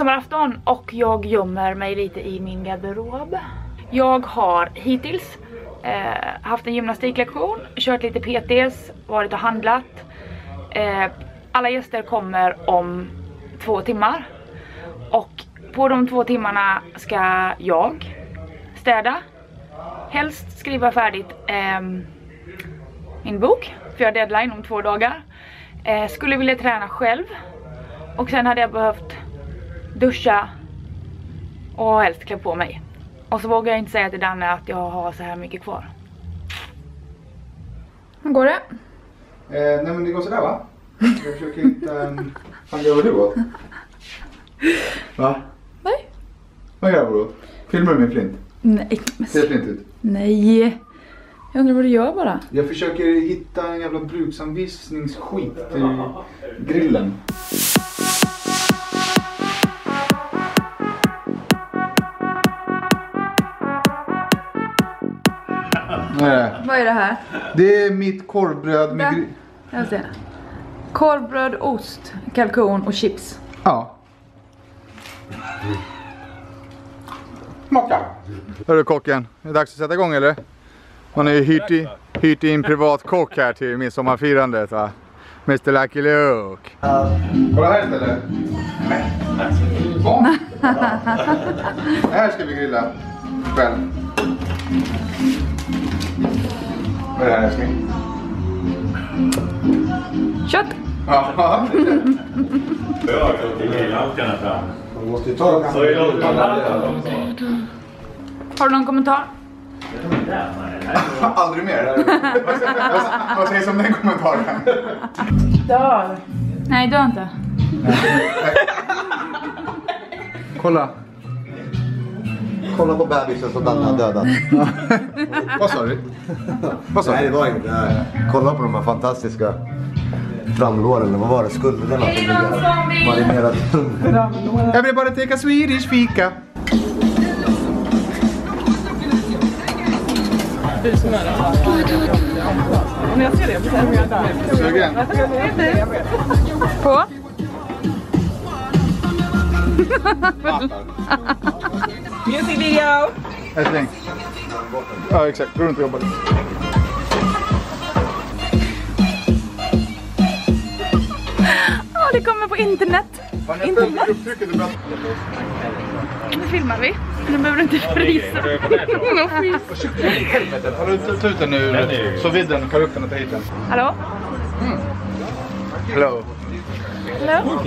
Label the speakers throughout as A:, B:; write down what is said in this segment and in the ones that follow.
A: midsommarafton och jag gömmer mig lite i min garderob. Jag har hittills haft en gymnastiklektion, kört lite PTs, varit och handlat. Alla gäster kommer om 2 timmar. Och på de 2 timmarna ska jag städa. Helst skriva färdigt min bok, för jag har deadline om 2 dagar. Skulle vilja träna själv. Och sen hade jag behövt duscha och helst klä på mig. Och så vågar jag inte säga till Danne att jag har så här mycket kvar. Hur går det?
B: Nej men det går sådär va? Jag försöker hitta Fan gör vad du åt? Va?
A: Nej.
B: Vad gör du? Filmar du min flint?
A: Nej.
B: Ser flint ut?
A: Nej. Jag undrar vad du gör bara.
B: Jag försöker hitta en jävla bruksanvisningsskit till grillen. Nej.
A: Vad är det här?
B: Det är mitt korvbröd med
A: Jag ser. Korvbröd, ost, kalkon och chips.
B: Ja. Smaka. Hörru kocken, är det dags att sätta igång eller? Man har ju hyrt in privat kock här till midsommarfirandet va? Mr. Lucky Luke. Kolla här istället. Här ska vi grilla själv. Vad är det här älskling?
A: Kött!
B: Ja.
A: Har du någon kommentar?
B: Aldrig mer. Vad sägs om den kommentaren?
A: Dör. Nej, dör inte.
B: Kolla.
C: Kolla på bebisen som den har dödat.
B: Vad sa du? Vad sa du?
C: Nej, det var inte. Kolla på de här fantastiska framlåren. Vad var det? Skulderna.
A: Är det någon som vill?
C: Marinerad.
B: Jag vill bara teka Swedish fika.
D: Du som är där. Om jag ser det, så är jag där.
B: Sugen?
A: På?
D: Music video!
B: Älskling. Ja, exakt. Gå runt och jobba lite.
A: Ja, det kommer på internet.
B: Internet?
A: Nu filmar vi. Nu behöver du inte frysa.
B: Helvete, har du tagit ut den nu? Så vid den, kan du upp den och ta hit den.
A: Hallå?
B: Hello.
A: Hallå?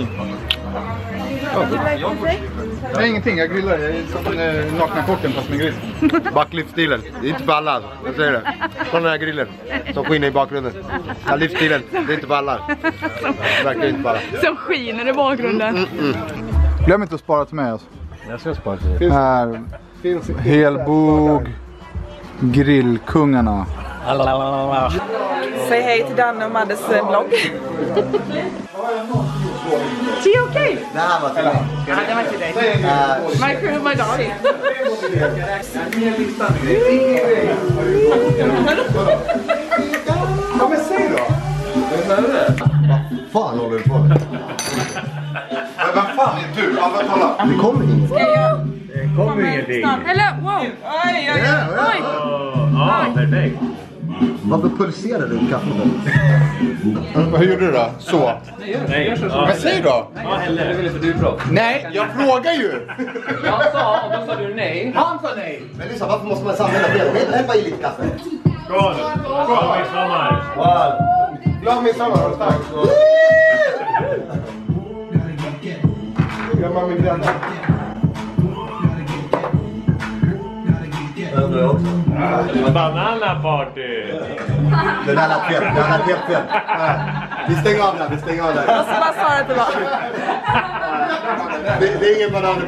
B: Nej, ingenting. Jag grillar. Jag är som den nakna kocken fast med grill.
C: Backlivsstilen. Det är inte för alla. Jag säger det. Kolla den här grillen. Som skiner i bakgrunden. Ja, livsstilen. Det är inte för alla. Det verkar inte för alla.
A: Som skiner i bakgrunden.
B: Glöm inte att spara till mig alltså.
C: Jag ska spara till dig.
B: Här. Helbog. Grillkungarna.
D: Säg hej till Danne och Maddes vlogg.
A: She okay?
C: Det här var till mig.
D: Ja, det var till dig. My crew, my dog.
B: Ja men säg då.
C: Vad fan håller du på med?
B: Men vem fan är du? Alla kolla.
C: Det kommer inget.
E: Det kommer ingenting.
A: Eller, wow.
D: Oj, oj, oj.
A: Oj.
E: Ja, perfekt.
C: Varför pulserar du i kaffet?
B: Hur gjorde du då? Så.
E: Nej. Ja,
B: Men säg då.
E: ja, heller.
B: Nej, jag frågar ju.
D: Jag sa, och då sa du nej.
B: Han sa nej.
C: Men lyssna, varför måste man samla det? Häll bara i lite kaffe.
E: Skål! Skål midsommar!
B: Glad midsommar. Tack. Glömma min granne.
E: Bananaparty!
C: Den här lät fel. Den här lät fel. Vi stänger av den. Vi stänger av den.
D: Vad sa du att det var?
C: Det är ingen banan.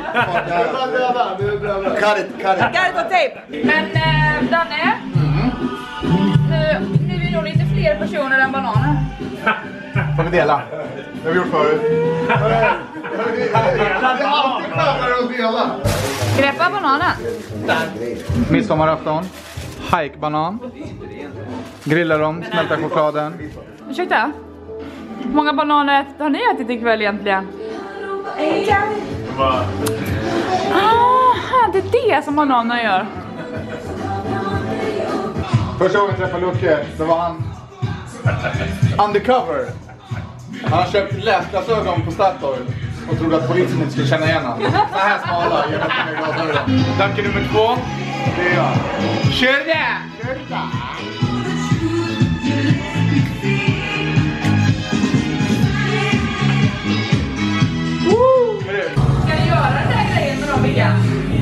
C: Cut it.
D: Garret och tejp.
A: Men Danne, nu är vi nog lite fler personer än bananer.
B: Får vi dela? Det har vi gjort förut. Det är alltid skönare att dela.
A: Greppa bananen.
B: Midsommarafton. Hike-banan. Grilla dem, smälta chokladen.
A: Ursäkta? Hur många bananer har ni ätit ikväll egentligen? Det är det som bananer gör.
B: Första gången jag träffade Lucke, då var han undercover. Han har köpt läsglasögon på Statoil och trodde att polisen inte skulle känna igen honom. Så här smala, jag vet inte vad jag glasögon. Tanke nummer 2, det är jag. Kör det! Kör det!
A: Ska ni göra den där grejen med dem igen?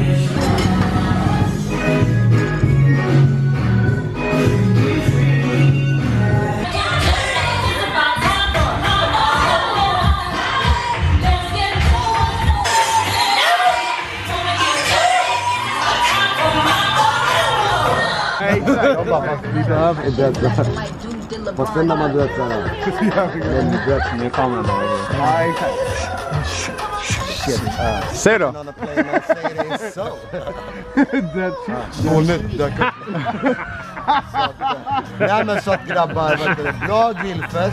C: Jag bara, fast vi behöver inte det. Fast sen när man drar såhär.
E: Nu kommer den där.
C: Ja, exakt.
B: Säg då.
C: Nej men så att grabbar, bra grillfest.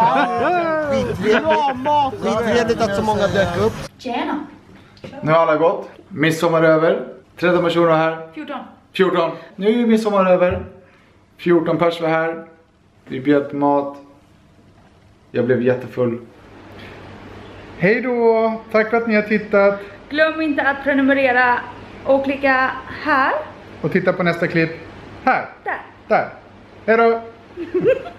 C: Skittrevligt att så många dök upp.
A: Tjena.
B: Nu har alla gått. Midsommar över. 13 personer här. 14. Nu är midsommar över. 14 pers var här. Vi bjöd på mat. Jag blev jättefull. Hej då! Tack för att ni har tittat.
A: Glöm inte att prenumerera och klicka här.
B: Och titta på nästa klipp. Här.
A: Där.
B: Där. Hej då!